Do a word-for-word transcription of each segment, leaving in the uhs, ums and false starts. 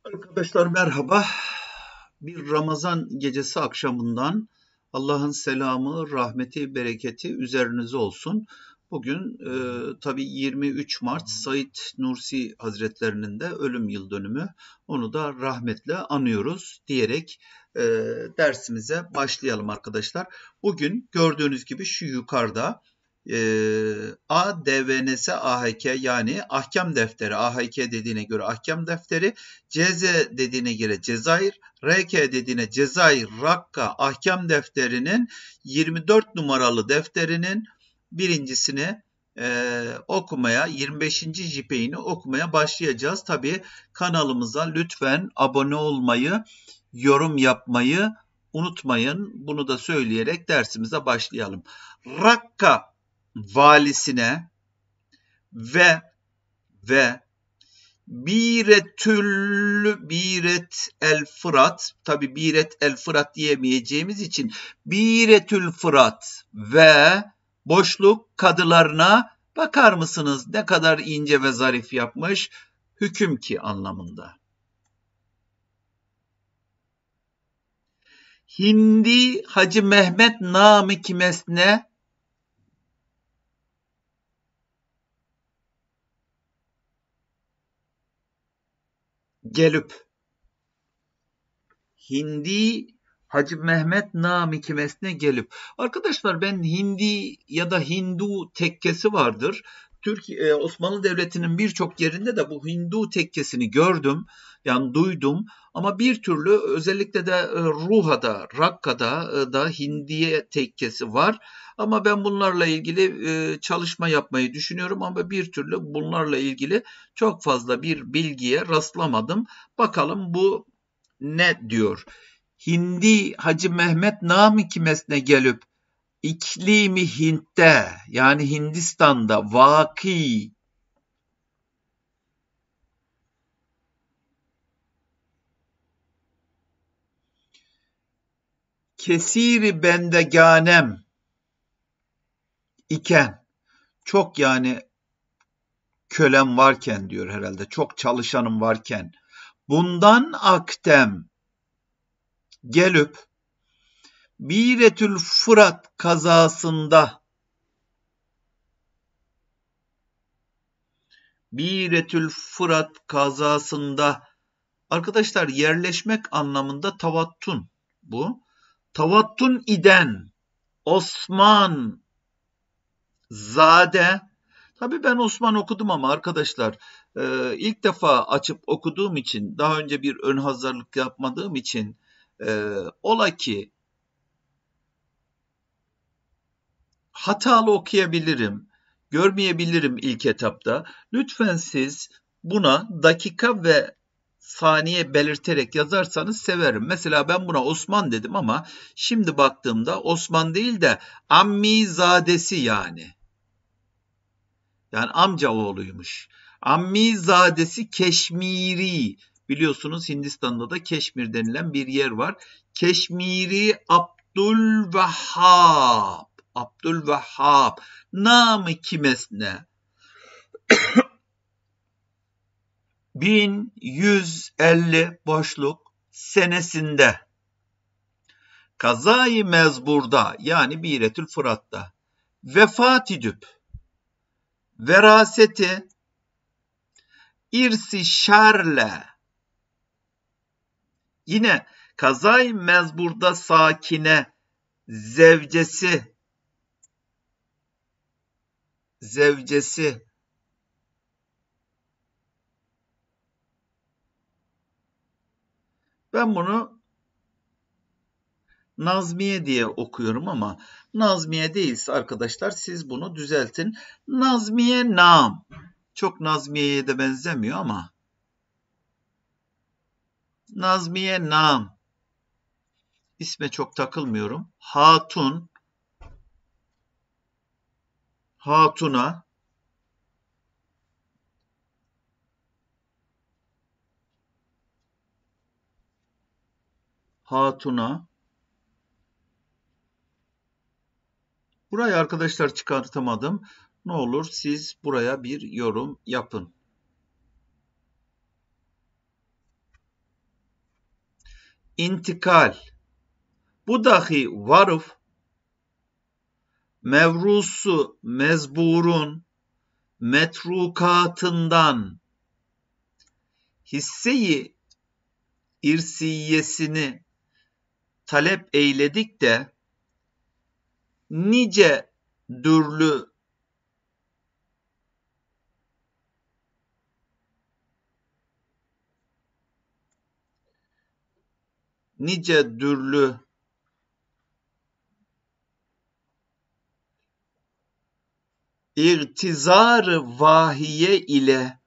Arkadaşlar merhaba. Bir Ramazan gecesi akşamından Allah'ın selamı, rahmeti, bereketi üzerinize olsun. Bugün e, tabii yirmi üç Mart Said Nursi Hazretlerinin de ölüm yıl dönümü. Onu da rahmetle anıyoruz diyerek e, dersimize başlayalım arkadaşlar. Bugün gördüğünüz gibi şu yukarıda e, A D V N S A H K yani ahkam defteri, A H K dediğine göre ahkam defteri, C Z dediğine göre Cezayir, R K dediğine Cezayir Rakka ahkam defterinin yirmi dört numaralı defterinin birincisini e, okumaya, yirmi beşinci jipeyini okumaya başlayacağız. Tabii kanalımıza lütfen abone olmayı, yorum yapmayı unutmayın. Bunu da söyleyerek dersimize başlayalım. Rakka valisine ve ve Biretül Biret el Fırat, tabi Biret el Fırat diyemeyeceğimiz için Biretül Fırat ve boşluk kadılarına bakar mısınız ne kadar ince ve zarif yapmış, hüküm ki anlamında. Hindi Hacı Mehmet Namı Kimesne gelip Hindi Hacı Mehmet Nami Kimesne gelip. Arkadaşlar ben Hindi ya da Hindu tekkesi vardır. Türkiye Osmanlı Devleti'nin birçok yerinde de bu Hindu tekkesini gördüm. Yani duydum ama bir türlü özellikle de Ruha'da, Rakka'da da Hindiye tekkesi var. Ama ben bunlarla ilgili çalışma yapmayı düşünüyorum ama bir türlü bunlarla ilgili çok fazla bir bilgiye rastlamadım. Bakalım bu ne diyor? Hindi Hacı Mehmet Nami Kimesne gelip iklimi Hint'te yani Hindistan'da vaki kesiri bendeganem iken, çok yani kölem varken diyor herhalde, çok çalışanım varken, bundan aktem gelip Biretül Fırat kazasında Biretül Fırat kazasında arkadaşlar yerleşmek anlamında tavattun bu. Tavattun iden Osman Zade. Tabii ben Osman okudum ama arkadaşlar e, ilk defa açıp okuduğum için, daha önce bir ön hazırlık yapmadığım için e, ola ki hatalı okuyabilirim, görmeyebilirim ilk etapta. Lütfen siz buna dakika ve saniye belirterek yazarsanız severim. Mesela ben buna Osman dedim ama şimdi baktığımda Osman değil de Ammizadesi yani. Yani amca oğluymuş. Ammizadesi Keşmiri. Biliyorsunuz Hindistan'da da Keşmir denilen bir yer var. Keşmiri Abdülvehhab. Abdülvehhab. Namı kimesne? bin yüz elli boşluk senesinde Kazayı Mezbur'da yani Biretül Fırat'ta vefat edip veraseti irsi şerle yine Kazayı Mezbur'da sakine zevcesi zevcesi ben bunu Nazmiye diye okuyorum ama Nazmiye değilse arkadaşlar siz bunu düzeltin. Nazmiye Nam. Çok Nazmiye'ye de benzemiyor ama. Nazmiye Nam. İsme çok takılmıyorum. Hatun. Hatuna. Hatuna. Burayı arkadaşlar çıkartamadım. Ne olur siz buraya bir yorum yapın. intikal. Bu dahi varf, mevrusu mezburun metrukatından hisseyi irsiyesini talep eyledik de nice dürlü nice dürlü irtizar-ı vahiye ile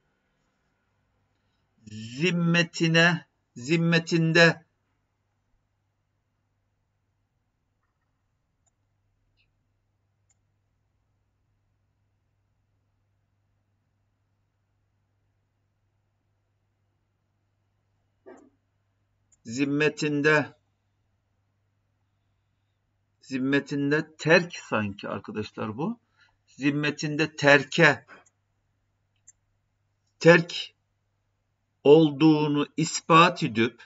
zimmetine zimmetinde zimmetinde zimmetinde terk sanki arkadaşlar bu. Zimmetinde terke terk olduğunu ispat edip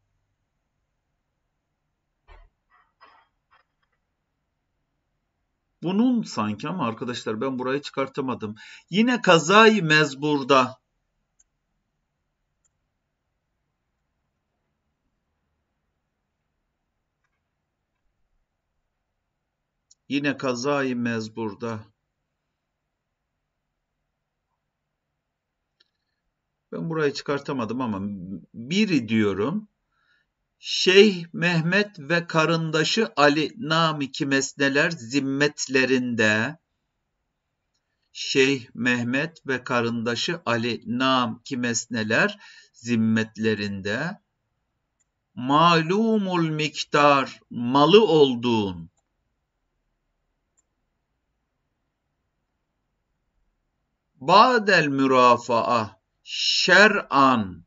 bunun sanki ama arkadaşlar ben burayı çıkartamadım. Yine kazayı mezburda yine kazayı mezburda ben burayı çıkartamadım ama biri diyorum. Şeyh Mehmet ve karındaşı Ali namiki mesneler zimmetlerinde Şeyh Mehmet ve karındaşı Ali namiki mesneler zimmetlerinde malumul miktar malı olduğun ba'del mürafaa şer'an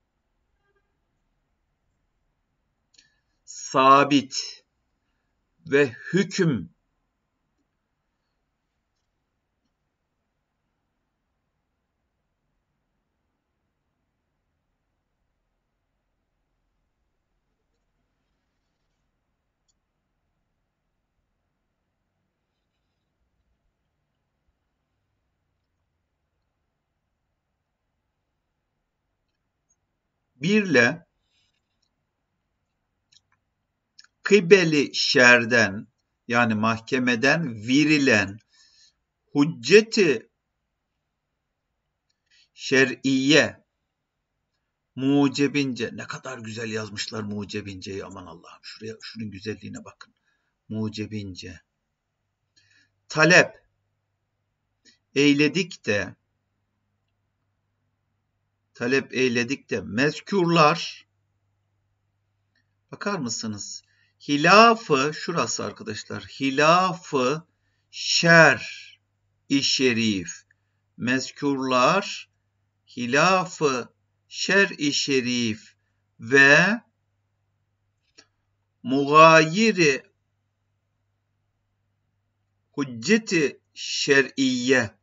sabit ve hüküm birle kıbeli şerden yani mahkemeden verilen hücceti şer'iye mucebince ne kadar güzel yazmışlar mucebinceyi aman Allah'ım şuraya şunun güzelliğine bakın mucebince talep eyledik de talep eyledik de mezkurlar bakar mısınız? Hilafı şurası arkadaşlar. Hilafı şer-i şerif. Mezkurlar hilafı şer-i şerif ve mugayiri hücceti şer'iyye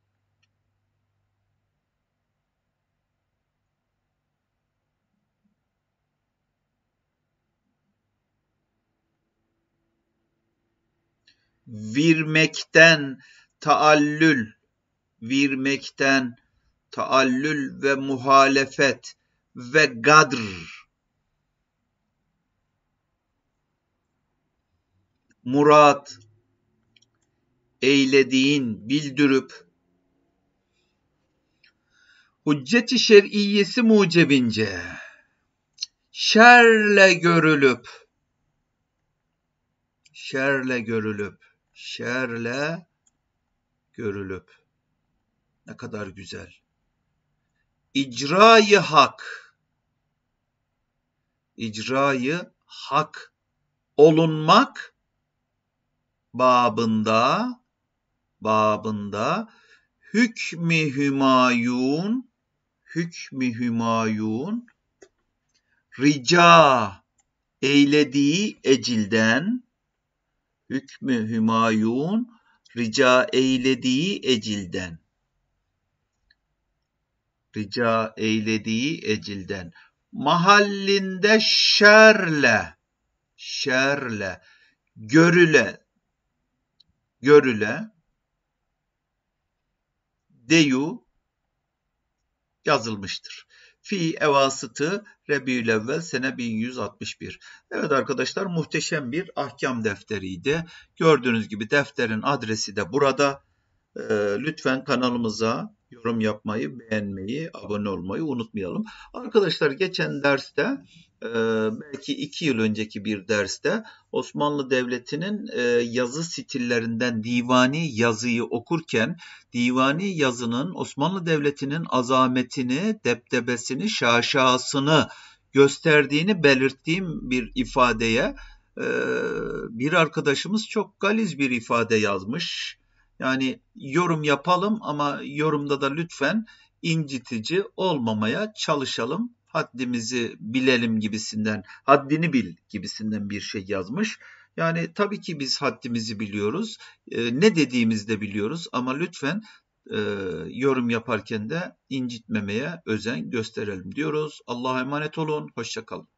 virmekten taallül, virmekten taallül ve muhalefet ve gadr, murat eylediğin bildirip, hüccet-i şer'iyyesi mucebince, şerle görülüp, şerle görülüp, şerle görülüp, ne kadar güzel. İcra-i hak, icra-i hak olunmak babında, babında hükmü hümayun, hükmü hümayun rica eylediği ecilden, hükmü hümayun rica eylediği ecilden, rica eylediği ecilden mahallinde şerle, şerle, görüle, görüle, deyu yazılmıştır. Fi evasıtı Rebiülevvel sene bin yüz altmış bir. Evet arkadaşlar, muhteşem bir ahkam defteriydi. Gördüğünüz gibi defterin adresi de burada. Ee, lütfen kanalımıza yorum yapmayı, beğenmeyi, abone olmayı unutmayalım. Arkadaşlar, geçen derste, e, belki iki yıl önceki bir derste Osmanlı Devleti'nin e, yazı stillerinden divani yazıyı okurken divani yazının Osmanlı Devleti'nin azametini, debdebesini, şaşasını gösterdiğini belirttiğim bir ifadeye e, bir arkadaşımız çok galiz bir ifade yazmış. Yani yorum yapalım ama yorumda da lütfen incitici olmamaya çalışalım. Haddimizi bilelim gibisinden, haddini bil gibisinden bir şey yazmış. Yani tabii ki biz haddimizi biliyoruz, e, ne dediğimizi de biliyoruz ama lütfen e, yorum yaparken de incitmemeye özen gösterelim diyoruz. Allah'a emanet olun, hoşça kalın.